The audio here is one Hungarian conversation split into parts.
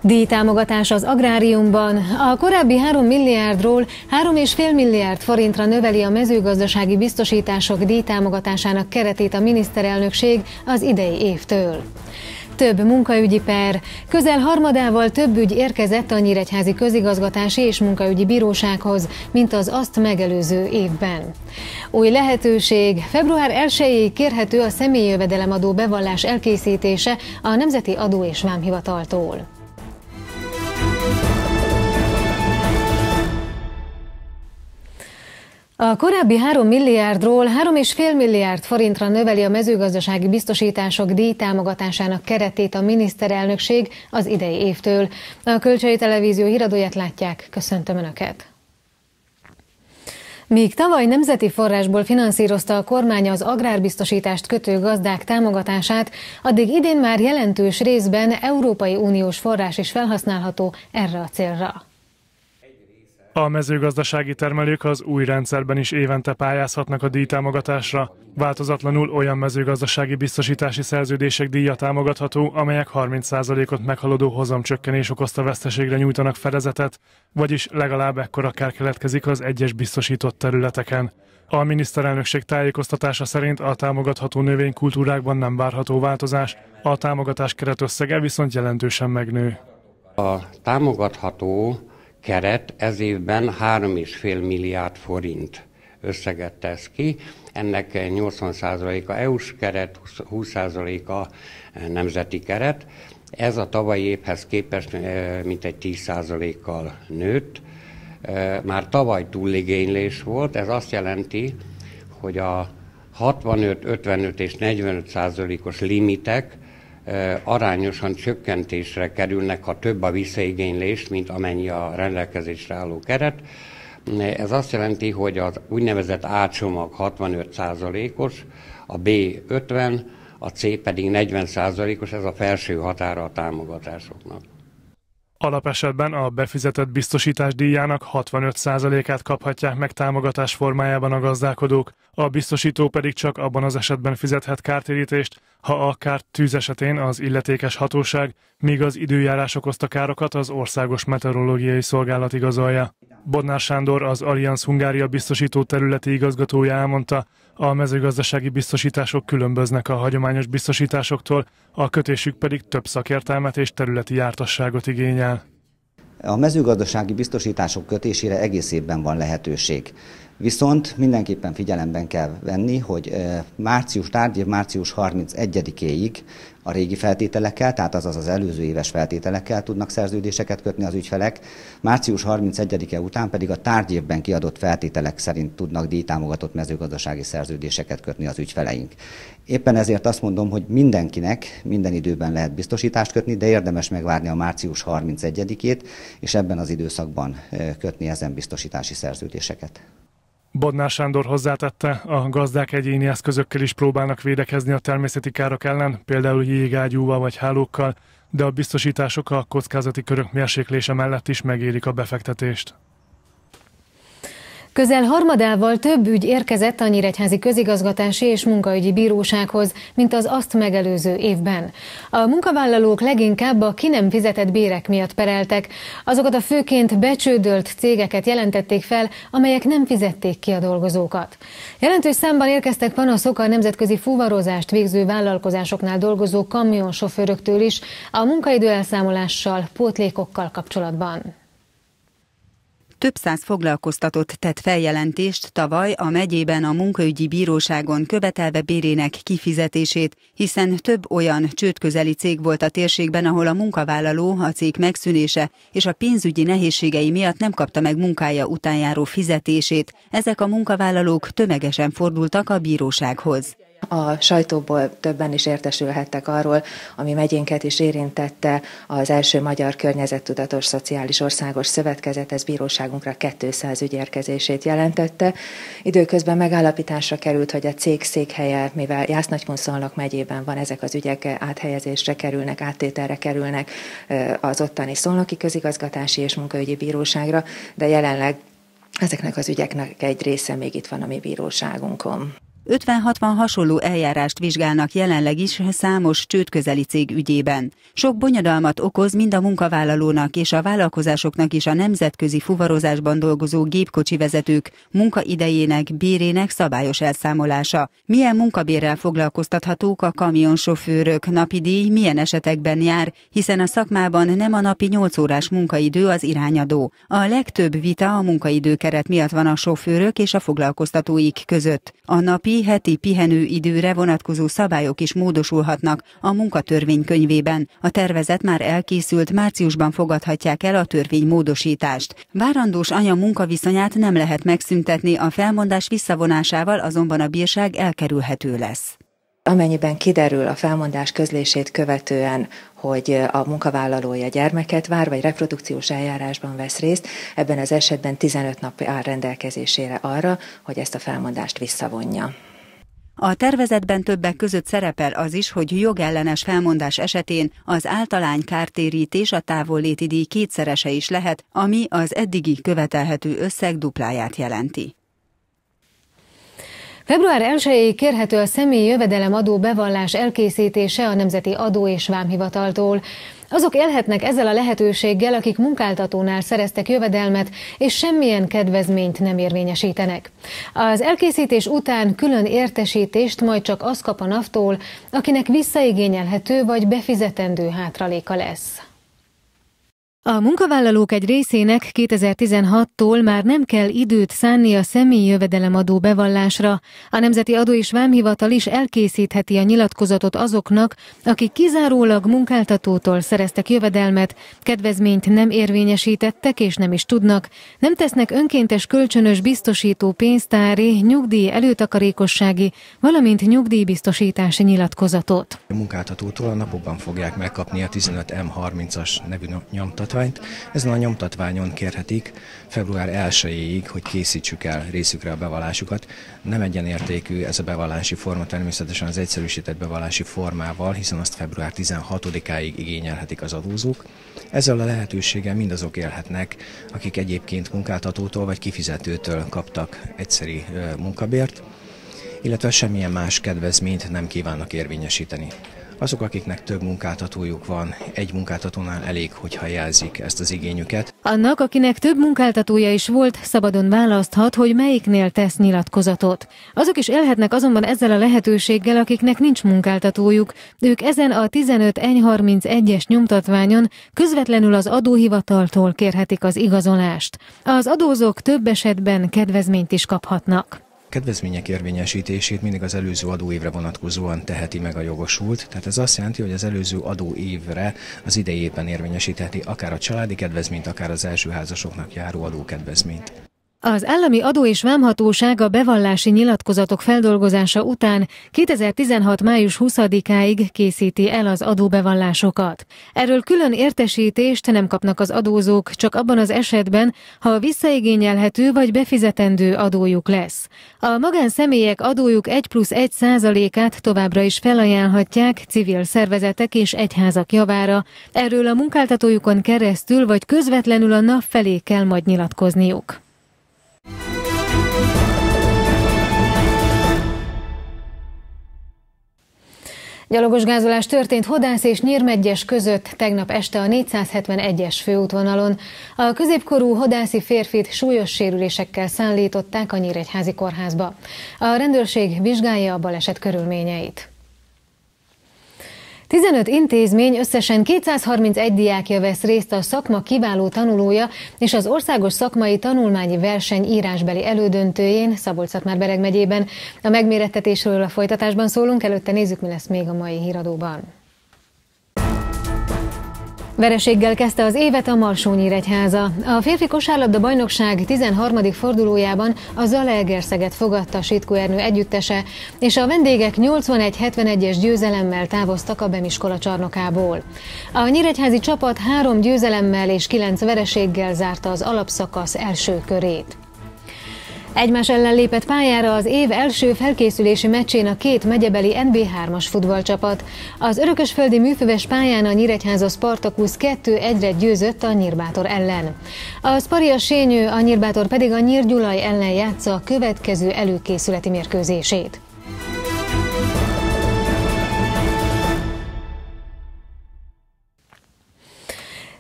Díjtámogatás az agráriumban. A korábbi 3 milliárdról 3,5 milliárd forintra növeli a mezőgazdasági biztosítások díjtámogatásának keretét a miniszterelnökség az idei évtől. Több munkaügyi per, közel harmadával több ügy érkezett a Nyíregyházi Közigazgatási és Munkaügyi Bírósághoz, mint az azt megelőző évben. Új lehetőség, február 1-ig kérhető a személyi jövedelemadó bevallás elkészítése a Nemzeti Adó- és Vámhivataltól. A korábbi 3 milliárdról 3,5 milliárd forintra növeli a mezőgazdasági biztosítások díjtámogatásának keretét a miniszterelnökség az idei évtől. A Kölcsei Televízió híradóját látják, köszöntöm Önöket! Míg tavaly nemzeti forrásból finanszírozta a kormány az agrárbiztosítást kötő gazdák támogatását, addig idén már jelentős részben Európai Uniós forrás is felhasználható erre a célra. A mezőgazdasági termelők az új rendszerben is évente pályázhatnak a díjtámogatásra. Változatlanul olyan mezőgazdasági biztosítási szerződések díja támogatható, amelyek 30%-ot meghaladó hozamcsökkenés okozta veszteségre nyújtanak fedezetet, vagyis legalább ekkora kár keletkezik az egyes biztosított területeken. A miniszterelnökség tájékoztatása szerint a támogatható növénykultúrákban nem várható változás, a támogatás keretösszege viszont jelentősen megnő. A támogatható keret ez évben 3,5 milliárd forint összeget tesz ki. Ennek 80%-a EU-s keret, 20%-a nemzeti keret. Ez a tavalyi évhez képest mintegy 10%-kal nőtt. Már tavaly túligénylés volt, ez azt jelenti, hogy a 65, 55 és 45%-os limitek arányosan csökkentésre kerülnek, ha több a visszaigénylés, mint amennyi a rendelkezésre álló keret. Ez azt jelenti, hogy az úgynevezett A csomag 65%-os, a B 50, a C pedig 40%-os, ez a felső határa a támogatásoknak. Alapesetben a befizetett biztosítás díjának 65%-át kaphatják meg támogatás formájában a gazdálkodók, a biztosító pedig csak abban az esetben fizethet kártérítést, ha a kár tűz esetén az illetékes hatóság, míg az időjárás okozta károkat az Országos Meteorológiai Szolgálat igazolja. Bodnár Sándor, az Allianz Hungária biztosító területi igazgatója elmondta, a mezőgazdasági biztosítások különböznek a hagyományos biztosításoktól, a kötésük pedig több szakértelmet és területi jártasságot igényel. A mezőgazdasági biztosítások kötésére egész évben van lehetőség. Viszont mindenképpen figyelemben kell venni, hogy tárgyév március 31-éig a régi feltételekkel, tehát azaz az előző éves feltételekkel tudnak szerződéseket kötni az ügyfelek, március 31-e után pedig a tárgyévben kiadott feltételek szerint tudnak díjtámogatott mezőgazdasági szerződéseket kötni az ügyfeleink. Éppen ezért azt mondom, hogy mindenkinek minden időben lehet biztosítást kötni, de érdemes megvárni a március 31-ét, és ebben az időszakban kötni ezen biztosítási szerződéseket. Bodnár Sándor hozzátette, a gazdák egyéni eszközökkel is próbálnak védekezni a természeti károk ellen, például jégágyúval vagy hálókkal, de a biztosítások a kockázati körök mérséklése mellett is megérik a befektetést. Közel harmadával több ügy érkezett a Nyíregyházi Közigazgatási és Munkaügyi Bírósághoz, mint az azt megelőző évben. A munkavállalók leginkább a ki nem fizetett bérek miatt pereltek. Azokat a főként becsődölt cégeket jelentették fel, amelyek nem fizették ki a dolgozókat. Jelentős számban érkeztek panaszok a nemzetközi fuvarozást végző vállalkozásoknál dolgozó kamionsofőröktől is a munkaidő elszámolással, pótlékokkal kapcsolatban. Több száz foglalkoztatott tett feljelentést tavaly a megyében a munkaügyi bíróságon követelve bérének kifizetését, hiszen több olyan csődközeli cég volt a térségben, ahol a munkavállaló a cég megszűnése és a pénzügyi nehézségei miatt nem kapta meg munkája után járó fizetését. Ezek a munkavállalók tömegesen fordultak a bírósághoz. A sajtóból többen is értesülhettek arról, ami megyénket is érintette, az első magyar környezettudatos szociális országos szövetkezet, ez bíróságunkra 200 ügy érkezését jelentette. Időközben megállapításra került, hogy a cég székhelye, mivel Jász-Nagykun-Szolnok megyében van, ezek az ügyek áthelyezésre kerülnek, áttételre kerülnek az ottani Szolnoki Közigazgatási és Munkaügyi Bíróságra, de jelenleg ezeknek az ügyeknek egy része még itt van a mi bíróságunkon. 50-60 hasonló eljárást vizsgálnak jelenleg is számos csődközeli cég ügyében. Sok bonyodalmat okoz mind a munkavállalónak és a vállalkozásoknak is a nemzetközi fuvarozásban dolgozó gépkocsi vezetők munkaidejének, bérének szabályos elszámolása. Milyen munkabérrel foglalkoztathatók a kamionsofőrök, napi díj milyen esetekben jár, hiszen a szakmában nem a napi 8 órás munkaidő az irányadó. A legtöbb vita a munkaidőkeret miatt van a sofőrök és a foglalkoztatóik között. A napi heti pihenőidőre vonatkozó szabályok is módosulhatnak a munkatörvénykönyvében. A tervezet már elkészült, márciusban fogadhatják el a törvénymódosítást. Várandós anya munkaviszonyát nem lehet megszüntetni, a felmondás visszavonásával azonban a bírság elkerülhető lesz. Amennyiben kiderül a felmondás közlését követően, hogy a munkavállalója gyermeket vár, vagy reprodukciós eljárásban vesz részt, ebben az esetben 15 nap áll rendelkezésére arra, hogy ezt a felmondást visszavonja. A tervezetben többek között szerepel az is, hogy jogellenes felmondás esetén az általány kártérítés a távolléti díj kétszerese is lehet, ami az eddigi követelhető összeg dupláját jelenti. Február 1-ig kérhető a személyi jövedelemadó bevallás elkészítése a Nemzeti Adó és Vámhivataltól. Azok élhetnek ezzel a lehetőséggel, akik munkáltatónál szereztek jövedelmet, és semmilyen kedvezményt nem érvényesítenek. Az elkészítés után külön értesítést majd csak az kap a NAV-tól, akinek visszaigényelhető vagy befizetendő hátraléka lesz. A munkavállalók egy részének 2016-tól már nem kell időt szánni a személyi jövedelemadó bevallásra. A Nemzeti Adó és Vámhivatal is elkészítheti a nyilatkozatot azoknak, akik kizárólag munkáltatótól szereztek jövedelmet, kedvezményt nem érvényesítettek és nem is tudnak, nem tesznek önkéntes kölcsönös biztosító pénztári, nyugdíj előtakarékossági, valamint nyugdíjbiztosítási nyilatkozatot. A munkáltatótól a napokban fogják megkapni a 15M30-as nevű nyomtatványt. Ezen a nyomtatványon kérhetik február 1-ig, hogy készítsük el részükre a bevallásukat. Nem egyenértékű ez a bevallási forma természetesen az egyszerűsített bevallási formával, hiszen azt február 16-áig igényelhetik az adózók. Ezzel a lehetőséggel mindazok élhetnek, akik egyébként munkáltatótól vagy kifizetőtől kaptak egyszeri munkabért, illetve semmilyen más kedvezményt nem kívánnak érvényesíteni. Azok, akiknek több munkáltatójuk van, egy munkáltatónál elég, hogyha jelzik ezt az igényüket. Annak, akinek több munkáltatója is volt, szabadon választhat, hogy melyiknél tesz nyilatkozatot. Azok is élhetnek azonban ezzel a lehetőséggel, akiknek nincs munkáltatójuk. Ők ezen a 15N31-es nyomtatványon közvetlenül az adóhivataltól kérhetik az igazolást. Az adózók több esetben kedvezményt is kaphatnak. Kedvezmények érvényesítését mindig az előző adóévre vonatkozóan teheti meg a jogosult, tehát ez azt jelenti, hogy az előző adóévre az idejében érvényesítheti akár a családi kedvezményt, akár az elsőházasoknak járó adókedvezményt. Az Állami Adó és Vámhatóság a bevallási nyilatkozatok feldolgozása után 2016. május 20-áig készíti el az adóbevallásokat. Erről külön értesítést nem kapnak az adózók, csak abban az esetben, ha visszaigényelhető vagy befizetendő adójuk lesz. A magánszemélyek adójuk 1+1%-át továbbra is felajánlhatják civil szervezetek és egyházak javára. Erről a munkáltatójukon keresztül vagy közvetlenül a NAV felé kell majd nyilatkozniuk. Gyalogos gázolás történt Hodász és Nyírmegyes között tegnap este a 471-es főútvonalon. A középkorú hodászi férfit súlyos sérülésekkel szállították a Nyíregyházi kórházba. A rendőrség vizsgálja a baleset körülményeit. 15 intézmény, összesen 231 diákja vesz részt a szakma kiváló tanulója és az országos szakmai tanulmányi verseny írásbeli elődöntőjén Szabolcs-Szatmár-Bereg megyében. A megmérettetésről a folytatásban szólunk, előtte nézzük, mi lesz még a mai híradóban. Vereséggel kezdte az évet a Marsó-Nyíregyháza. A férfi kosárlabda bajnokság 13. fordulójában a Zalaegerszeget fogadta Sitkó Ernő együttese, és a vendégek 81-71-es győzelemmel távoztak a Bemiskola csarnokából. A nyíregyházi csapat 3 győzelemmel és 9 vereséggel zárta az alapszakasz első körét. Egymás ellen lépett pályára az év első felkészülési meccsén a 2 megyebeli NB3-as futballcsapat. Az örökösföldi műfüves pályán a Nyíregyháza Spartakusz 2-1-re győzött a Nyírbátor ellen. A Sparia Sényő, a Nyírbátor pedig a Nyírgyulaj ellen játsza a következő előkészületi mérkőzését.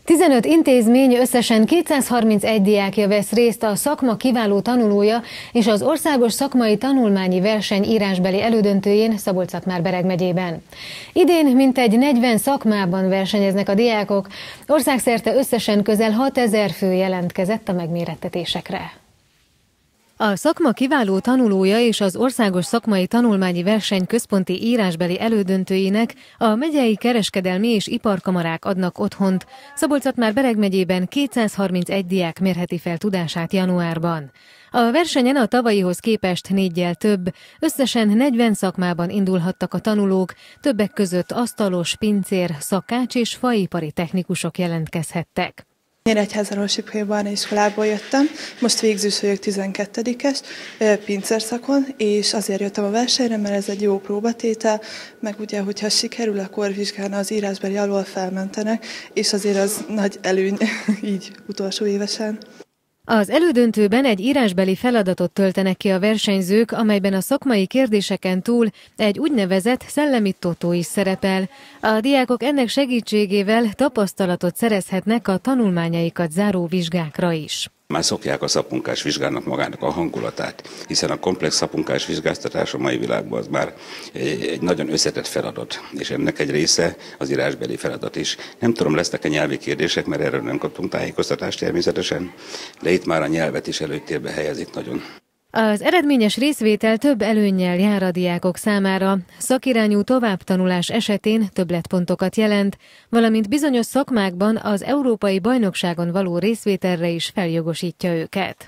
15 intézmény összesen 231 diákja vesz részt a szakma kiváló tanulója és az országos szakmai tanulmányi verseny írásbeli elődöntőjén Szabolcs-Szatmár-Bereg megyében. Idén mintegy 40 szakmában versenyeznek a diákok, országszerte összesen közel 6000 fő jelentkezett a megmérettetésekre. A szakma kiváló tanulója és az országos szakmai tanulmányi verseny központi írásbeli elődöntőinek a megyei kereskedelmi és iparkamarák adnak otthont. Szabolcs-Szatmár-Bereg megyében 231 diák mérheti fel tudását januárban. A versenyen a tavalyihoz képest 4-jel több, összesen 40 szakmában indulhattak a tanulók, többek között asztalos, pincér, szakács és faipari technikusok jelentkezhettek. Nyíregyházáról Sipré Barna iskolából jöttem, most végzős vagyok 12-es pincérszakon, és azért jöttem a versenyre, mert ez egy jó próbatétel, meg ugye, hogyha sikerül, akkor vizsgálna az írásbeli alól felmentenek, és azért az nagy előny így utolsó évesen. Az elődöntőben egy írásbeli feladatot töltenek ki a versenyzők, amelyben a szakmai kérdéseken túl egy úgynevezett szellemi totó is szerepel. A diákok ennek segítségével tapasztalatot szerezhetnek a tanulmányaikat záró vizsgákra is. Már szokják a szakmunkás vizsgának magának a hangulatát, hiszen a komplex szakmunkás vizsgáztatás a mai világban az már egy nagyon összetett feladat, és ennek egy része az írásbeli feladat is. Nem tudom, lesznek-e nyelvi kérdések, mert erről nem kaptunk tájékoztatást természetesen, de itt már a nyelvet is előtérbe helyezik nagyon. Az eredményes részvétel több előnnyel jár a diákok számára. Szakirányú továbbtanulás esetén többletpontokat jelent, valamint bizonyos szakmákban az Európai Bajnokságon való részvételre is feljogosítja őket.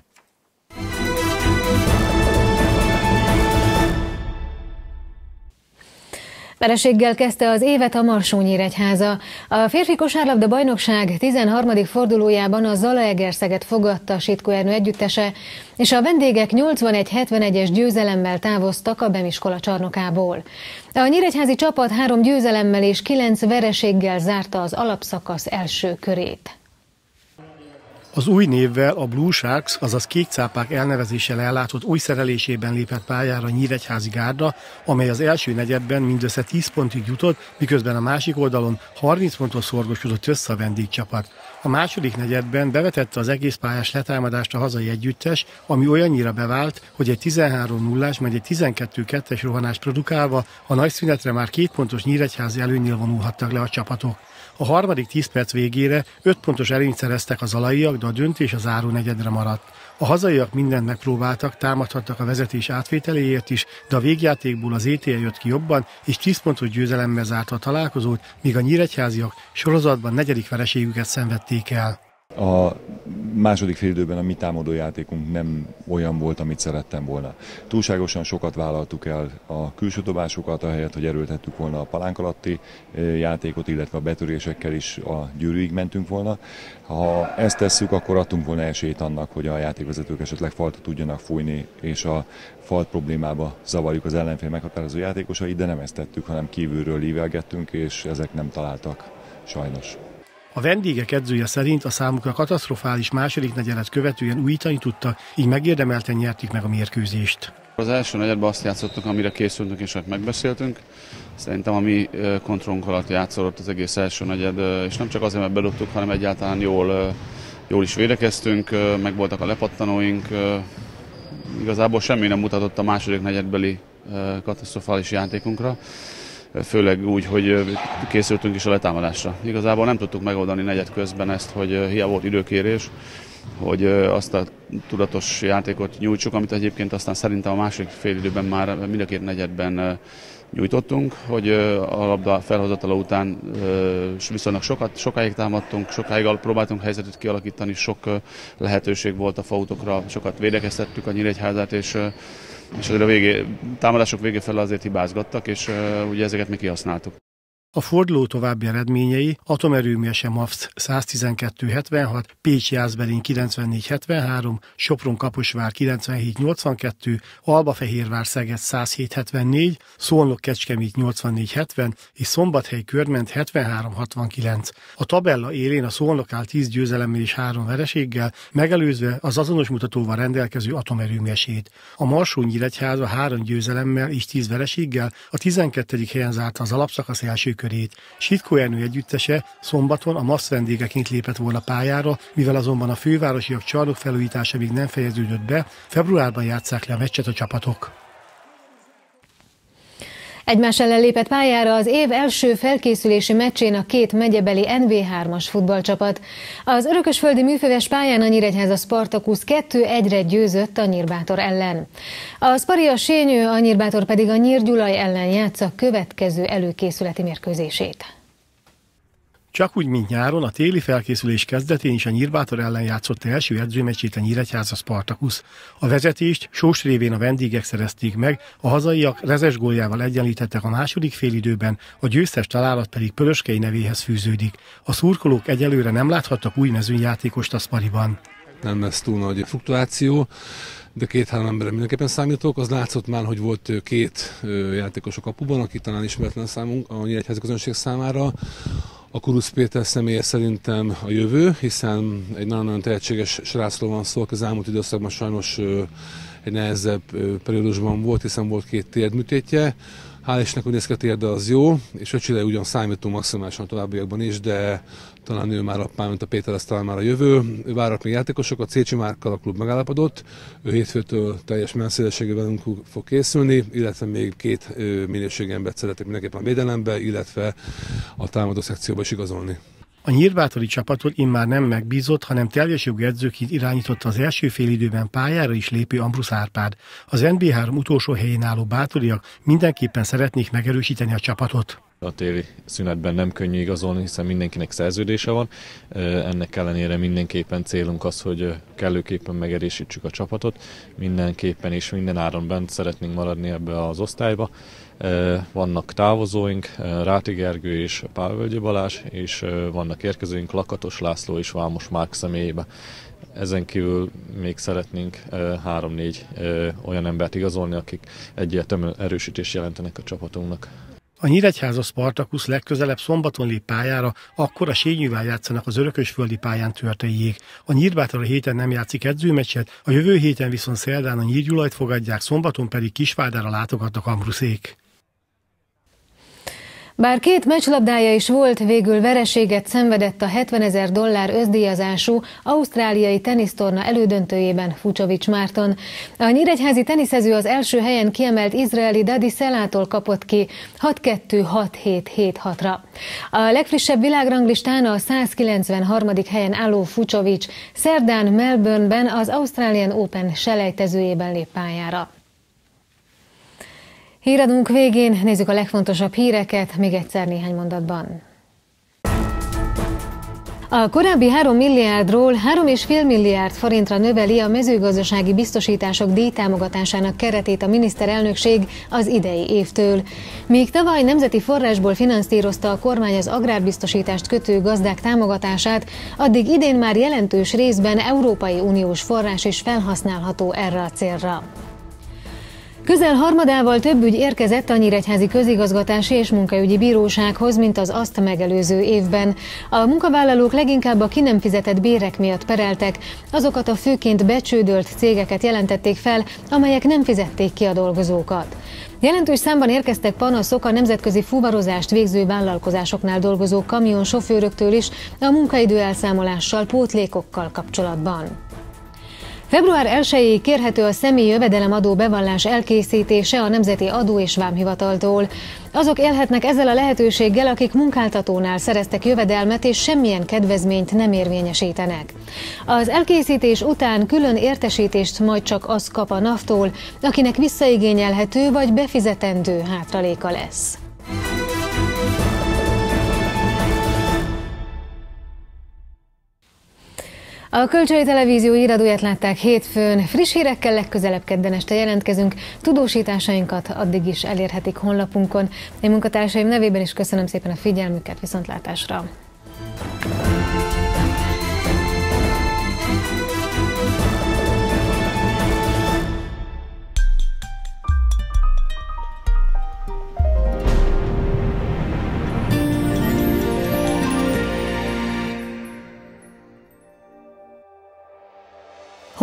Vereséggel kezdte az évet a Marsó-Nyíregyháza. A férfi kosárlabda bajnokság 13. fordulójában a Zalaegerszeget fogadta a Sitkó Ernő együttese, és a vendégek 81-71-es győzelemmel távoztak a Bemiskola csarnokából. A nyíregyházi csapat 3 győzelemmel és 9 vereséggel zárta az alapszakasz első körét. Az új névvel a Blue Sharks, azaz Kékcápák elnevezéssel ellátott új szerelésében lépett pályára a nyíregyházi gárda, amely az első negyedben mindössze 10 pontig jutott, miközben a másik oldalon 30 pontos szorgosodott össze a vendégcsapat. A második negyedben bevetette az egész pályás letámadást a hazai együttes, ami olyannyira bevált, hogy egy 13-0-ás, meg egy 12-2-es rohanást produkálva a nagy szünetre már 2 pontos nyíregyházi előnynél vonulhattak le a csapatok. A harmadik 10 perc végére 5 pontos előnyt szereztek a zalaiak, de a döntés a záró negyedre maradt. A hazaiak mindent megpróbáltak, támadhattak a vezetés átvételéért is, de a végjátékból az ETL jött ki jobban, és 10 pontos győzelemmel zárta a találkozót, míg a nyíregyháziak sorozatban 4. vereségüket szenvedték el. A második félidőben a mi támadójátékunk nem olyan volt, amit szerettem volna. Túlságosan sokat vállaltuk el a külső dobásokat, ahelyett, hogy erőltettük volna a palánk alatti játékot, illetve a betörésekkel is a gyűrűig mentünk volna. Ha ezt tesszük, akkor adtunk volna esélyt annak, hogy a játékvezetők esetleg falta tudjanak fújni, és a falt problémába zavarjuk az ellenfél meghatározó játékosait, de nem ezt tettük, hanem kívülről lívelgettünk, és ezek nem találtak, sajnos. A vendégek edzője szerint a számukra katasztrofális második negyedet követően újítani tudtak, így megérdemelten nyerték meg a mérkőzést. Az első negyedben azt játszottuk, amire készültünk és megbeszéltünk. Szerintem a mi kontrollunk alatt játszódott az egész első negyed, és nem csak azért, mert bedobtuk, hanem egyáltalán jól is védekeztünk, meg voltak a lepattanóink. Igazából semmi nem mutatott a második negyedbeli katasztrofális játékunkra. Főleg úgy, hogy készültünk is a letámadásra. Igazából nem tudtuk megoldani negyed közben ezt, hogy hiába volt időkérés, hogy azt a tudatos játékot nyújtsuk, amit egyébként aztán szerintem a második félidőben már mind a 2 negyedben nyújtottunk, hogy a labda felhozatala után viszonylag sokáig támadtunk, sokáig próbáltunk helyzetet kialakítani, sok lehetőség volt a fautokra, sokat védekeztettük a Nyíregyházát, és azért a támadások vége felé azért hibázgattak, és ugye ezeket mi kihasználtuk. A forduló további eredményei: Atomerőmű SMAFC 112-76, Pécs-Jászberény 94-73, Sopron-Kaposvár 97-82, Albafehérvár-Szeged 107-74, Szolnok-Kecskemét 84-70 és Szombathely-Körment 73-69. A tabella élén a Szolnok áll 10 győzelemmel és 3 vereséggel, megelőzve az azonos mutatóval rendelkező Atomerőmű esét. A Marsó-Nyíregyháza 3 győzelemmel és 10 vereséggel a 12. helyen zárta az alapszakasz első körét. Sitkó Ernő együttese szombaton a MASZ vendégeként lépett volna pályára, mivel azonban a fővárosiak csarnok felújítása még nem fejeződött be, februárban játsszák le a meccset a csapatok. Egymás ellen lépett pályára az év első felkészülési meccsén a két megyebeli NB3-as futballcsapat. Az örökösföldi műföves pályán a Nyíregyháza Spartakusz 2-1-re győzött a Nyírbátor ellen. A Spari a Sényő, a Nyírbátor pedig a Nyírgyulaj ellen játsza következő előkészületi mérkőzését. Csak úgy, mint nyáron, a téli felkészülés kezdetén is a Nyírbátor ellen játszott első edzőmeccsét a Nyíregyháza Spartakusz. A vezetést Sós révén a vendégek szerezték meg, a hazaiak rezes góljával egyenlítettek a második félidőben, a győztes találat pedig Pöröskei nevéhez fűződik. A szurkolók egyelőre nem láthattak új mezőnyjátékost a Spariban. Nem lesz túl nagy fluktuáció, de 2-3 emberre mindenképpen számítok. Az látszott már, hogy volt 2 játékos a kapuban, aki talán ismeretlen számunk a Nyíregyházi közönség számára. A Kurusz Péter személye szerintem a jövő, hiszen egy nagyon-nagyon tehetséges srácról van szó, az elmúlt időszakban sajnos egy nehezebb periódusban volt, hiszen volt 2 térdműtétje. Hál' Istennek úgy néz ki, a térde az jó, és öcsire ugyan számítunk maximálisan a továbbiakban is, de talán ő már a mint a Péter, ez talán már a jövő. Ő várat még játékosokat, Szécsi Márkkal a klub megállapodott, ő hétfőtől teljes menszélességével velünk fog készülni, illetve még 2 minőségi embert szeretek mindenképpen a védelembe, illetve a támadó szekcióba is igazolni. A nyírbátori csapatot immár nem megbízott, hanem teljes jogú edzőként irányította az első félidőben pályára is lépő Ambrusz Árpád. Az NB3 utolsó helyén álló bátoriak mindenképpen szeretnék megerősíteni a csapatot. A téli szünetben nem könnyű igazolni, hiszen mindenkinek szerződése van. Ennek ellenére mindenképpen célunk az, hogy kellőképpen megerősítsük a csapatot. Mindenképpen és minden áron bent szeretnénk maradni ebbe az osztályba. Vannak távozóink, Ráti Gergő és Pálvölgyi Balázs, és vannak érkezőink Lakatos László és Vámos Márk személyébe. Ezen kívül még szeretnénk 3-4 olyan embert igazolni, akik egyértelműen erősítést jelentenek a csapatunknak. A Nyíregyháza Spartakusz legközelebb szombaton lép pályára, akkor a Sényővel játszanak az örökösföldi pályán Törteiék. A Nyírbátor a héten nem játszik edzőmeccset, a jövő héten viszont szerdán a Nyírgyulajt fogadják, szombaton pedig Kisvárdára látogatnak Ambruszék. Bár 2 meccslabdája is volt, végül vereséget szenvedett a $70 000 összdíjazású ausztráliai tenisztorna elődöntőjében Fucsovics Márton. A nyíregyházi teniszező az első helyen kiemelt izraeli Dadi Szelától kapott ki 6-2, 6-7, 7-6-ra. A legfrissebb világranglistán a 193. helyen álló Fucsovics szerdán Melbourneben az Australian Open selejtezőjében lép pályára. Híradunk végén nézzük a legfontosabb híreket, még egyszer néhány mondatban. A korábbi 3 milliárdról 3,5 milliárd forintra növeli a mezőgazdasági biztosítások díjtámogatásának keretét a miniszterelnökség az idei évtől. Míg tavaly nemzeti forrásból finanszírozta a kormány az agrárbiztosítást kötő gazdák támogatását, addig idén már jelentős részben Európai Uniós forrás is felhasználható erre a célra. Közel harmadával több ügy érkezett a Nyíregyházi Közigazgatási és Munkaügyi Bírósághoz, mint az azt megelőző évben. A munkavállalók leginkább a ki nem fizetett bérek miatt pereltek, azokat a főként becsődölt cégeket jelentették fel, amelyek nem fizették ki a dolgozókat. Jelentős számban érkeztek panaszok a nemzetközi fuvarozást végző vállalkozásoknál dolgozó kamionsofőröktől is a munkaidő elszámolással, pótlékokkal kapcsolatban. Február 1-ig kérhető a személyi jövedelemadó bevallás elkészítése a Nemzeti Adó és Vámhivataltól. Azok élhetnek ezzel a lehetőséggel, akik munkáltatónál szereztek jövedelmet és semmilyen kedvezményt nem érvényesítenek. Az elkészítés után külön értesítést majd csak az kap a NAV-tól, akinek visszaigényelhető vagy befizetendő hátraléka lesz. A Kölcsei Televízió híradóját látták hétfőn. Friss hírekkel legközelebb kedden este jelentkezünk. Tudósításainkat addig is elérhetik honlapunkon. Én munkatársaim nevében is köszönöm szépen a figyelmüket, viszontlátásra!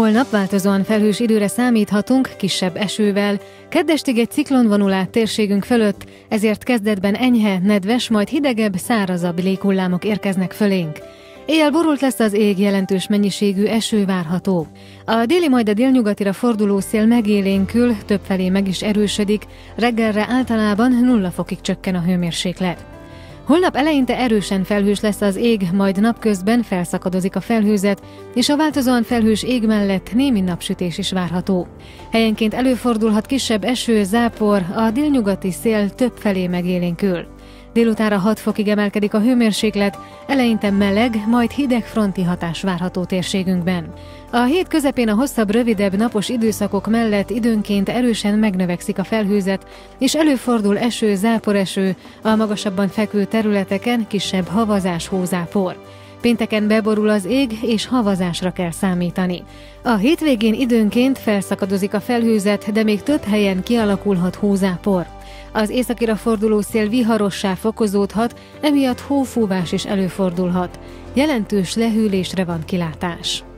Holnap változóan felhős időre számíthatunk, kisebb esővel. Keddestig egy ciklon vonul át térségünk fölött, ezért kezdetben enyhe, nedves, majd hidegebb, szárazabb léghullámok érkeznek fölénk. Éjjel borult lesz az ég, jelentős mennyiségű eső várható. A déli, majd a délnyugatira forduló szél megélénkül, többfelé meg is erősödik, reggelre általában 0 fokig csökken a hőmérséklet. Holnap eleinte erősen felhős lesz az ég, majd napközben felszakadozik a felhőzet, és a változóan felhős ég mellett némi napsütés is várható. Helyenként előfordulhat kisebb eső, zápor, a délnyugati szél többfelé megélénkül. Délutánra 6 fokig emelkedik a hőmérséklet, eleinte meleg, majd hideg fronti hatás várható térségünkben. A hét közepén a hosszabb, rövidebb napos időszakok mellett időnként erősen megnövekszik a felhőzet, és előfordul eső, záporeső, a magasabban fekvő területeken kisebb havazás, hózápor. Pénteken beborul az ég, és havazásra kell számítani. A hétvégén időnként felszakadozik a felhőzet, de még több helyen kialakulhat hózápor. Az északira forduló szél viharossá fokozódhat, emiatt hófúvás is előfordulhat. Jelentős lehűlésre van kilátás.